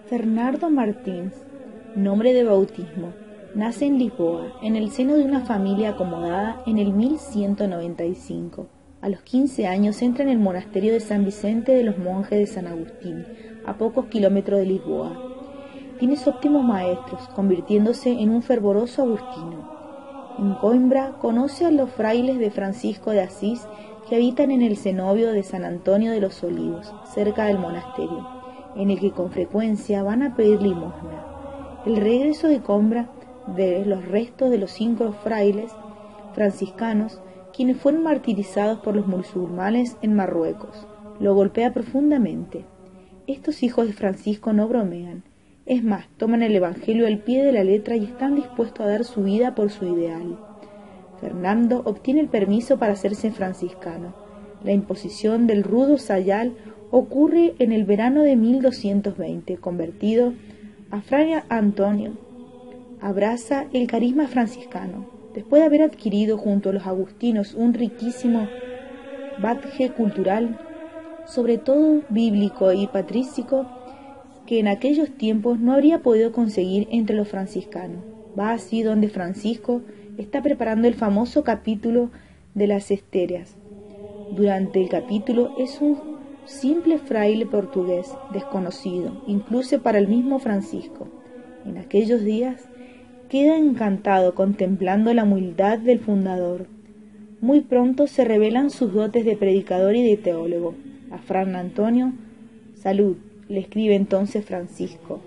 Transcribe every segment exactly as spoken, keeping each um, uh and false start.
Bernardo Martins, nombre de bautismo, nace en Lisboa, en el seno de una familia acomodada en el mil ciento noventa y cinco. A los quince años entra en el monasterio de San Vicente de los Monjes de San Agustín, a pocos kilómetros de Lisboa. Tiene óptimos maestros, convirtiéndose en un fervoroso agustino. En Coimbra conoce a los frailes de Francisco de Asís que habitan en el cenobio de San Antonio de los Olivos, cerca del monasterio, en el que con frecuencia van a pedir limosna. El regreso de Coimbra de los restos de los cinco frailes franciscanos, quienes fueron martirizados por los musulmanes en Marruecos, lo golpea profundamente. Estos hijos de Francisco no bromean, es más, toman el Evangelio al pie de la letra y están dispuestos a dar su vida por su ideal. Fernando obtiene el permiso para hacerse franciscano. La imposición del rudo sayal ocurre en el verano de mil doscientos veinte. Convertido a Fray Antonio, abraza el carisma franciscano. Después de haber adquirido junto a los agustinos un riquísimo bagaje cultural, sobre todo bíblico y patrístico, que en aquellos tiempos no habría podido conseguir entre los franciscanos, va así donde Francisco está preparando el famoso capítulo de las Esterias. Durante el capítulo es un simple fraile portugués, desconocido, incluso para el mismo Francisco. En aquellos días queda encantado contemplando la humildad del fundador. Muy pronto se revelan sus dotes de predicador y de teólogo. A Fray Antonio, salud, le escribe entonces Francisco.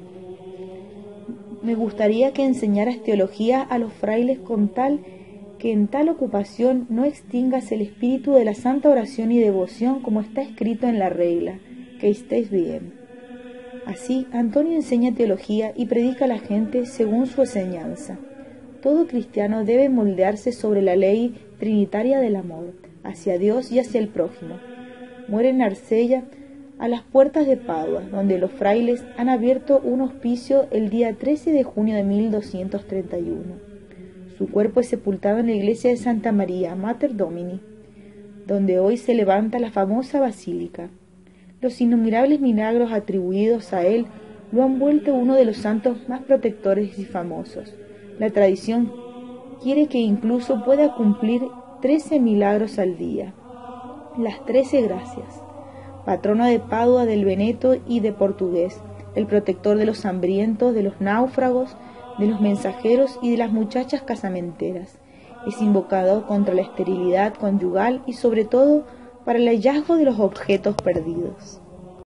Me gustaría que enseñaras teología a los frailes con tal que en tal ocupación no extingas el espíritu de la santa oración y devoción como está escrito en la regla, que estéis bien. Así, Antonio enseña teología y predica a la gente según su enseñanza. Todo cristiano debe moldearse sobre la ley trinitaria del amor, hacia Dios y hacia el prójimo. Muere en Marsella, a las puertas de Padua, donde los frailes han abierto un hospicio el día trece de junio de mil doscientos treinta y uno. Su cuerpo es sepultado en la iglesia de Santa María, Mater Domini, donde hoy se levanta la famosa basílica. Los innumerables milagros atribuidos a él lo han vuelto uno de los santos más protectores y famosos. La tradición quiere que incluso pueda cumplir trece milagros al día. Las trece gracias. Patrono de Padua, del Veneto y de Portugués, el protector de los hambrientos, de los náufragos, de los mensajeros y de las muchachas casamenteras. Es invocado contra la esterilidad conyugal y sobre todo para el hallazgo de los objetos perdidos.